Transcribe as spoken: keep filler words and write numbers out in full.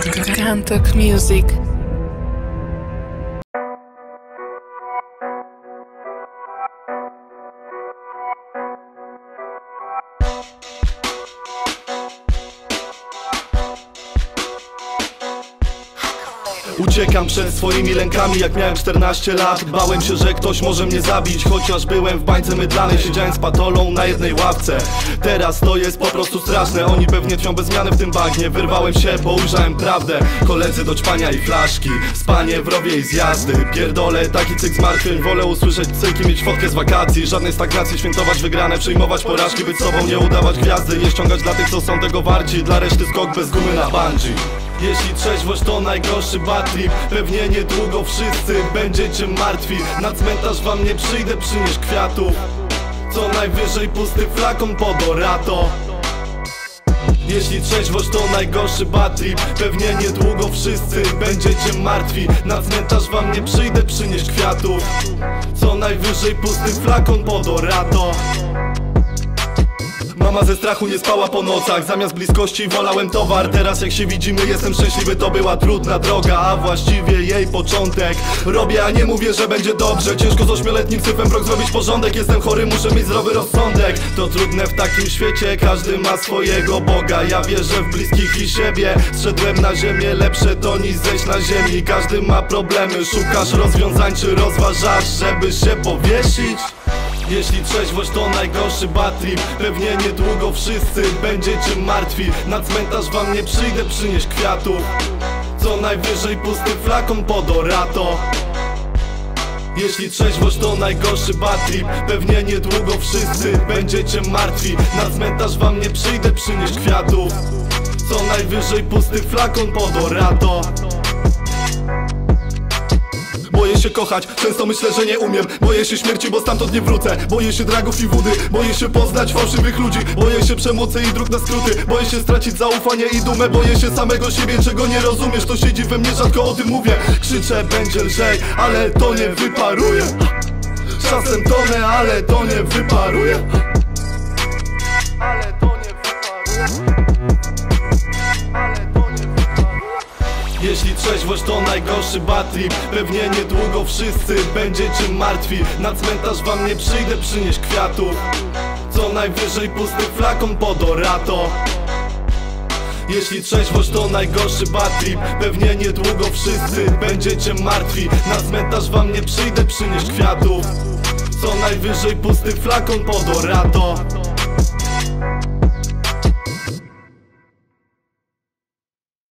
Kantok Music. Uciekam przed swoimi lękami jak miałem czternaście lat. Bałem się, że ktoś może mnie zabić, chociaż byłem w bańce mydlanej, siedziałem z patolą na jednej ławce. Teraz to jest po prostu straszne, oni pewnie twią bez zmiany w tym bagnie. Wyrwałem się, bo ujrzałem prawdę. Koledzy do ćpania i flaszki, spanie w rowie i zjazdy. Pierdolę, taki cyk z martwym. Wolę usłyszeć cyk i mieć fotkę z wakacji. Żadnej stagnacji, świętować wygrane, przyjmować porażki. Być sobą, nie udawać gwiazdy, nie ściągać dla tych, co są tego warci. Dla reszty skok bez gumy na bungee. Jeśli trzeźwość to najgorszy bad trip, pewnie niedługo wszyscy będziecie martwi. Na cmentarz wam nie przyjdę przynieść kwiatów, co najwyżej pusty flakon pod orato. Jeśli trzeźwość to najgorszy bad trip, pewnie niedługo wszyscy będziecie martwi. Na cmentarz wam nie przyjdę przynieść kwiatów, co najwyżej pusty flakon pod orato. Mama ze strachu nie spała po nocach, zamiast bliskości wolałem towar. Teraz jak się widzimy jestem szczęśliwy, to była trudna droga, a właściwie jej początek. Robię, a nie mówię, że będzie dobrze. Ciężko z ośmioletnim syfem w rok zrobić porządek. Jestem chory, muszę mieć zdrowy rozsądek. To trudne w takim świecie, każdy ma swojego Boga. Ja wierzę w bliskich i siebie. Zszedłem na ziemię, lepsze to niż zejść na ziemi. Każdy ma problemy, szukasz rozwiązań czy rozważasz, żeby się powiesić? Jeśli trzeźwość to najgorszy bad trip, pewnie niedługo wszyscy będziecie martwi. Na cmentarz wam nie przyjdę przynieść kwiatów, co najwyżej pusty flakon pod orato. Jeśli trzeźwość to najgorszy bad trip, pewnie niedługo wszyscy będziecie martwi. Na cmentarz wam nie przyjdę przynieść kwiatów, co najwyżej pusty flakon pod orato. Boję się kochać, często myślę, że nie umiem. Boję się śmierci, bo stamtąd nie wrócę. Boję się dragów i wody, boję się poznać fałszywych ludzi. Boję się przemocy i dróg na skróty. Boję się stracić zaufanie i dumę. Boję się samego siebie, czego nie rozumiesz. To siedzi we mnie, rzadko o tym mówię. Krzyczę, będzie lżej, ale to nie wyparuje. Czasem tonę, ale to nie wyparuje. Ale to nie wyparuje. Jeśli trzeźwość to najgorszy bad trip, pewnie niedługo wszyscy będziecie martwi. Na cmentarz wam nie przyjdę przynieść kwiatów, co najwyżej pusty flakon pod orato. Jeśli trzeźwość to najgorszy bad trip, pewnie niedługo wszyscy będziecie martwi. Na cmentarz wam nie przyjdę przynieść kwiatów, co najwyżej pusty flakon pod orato.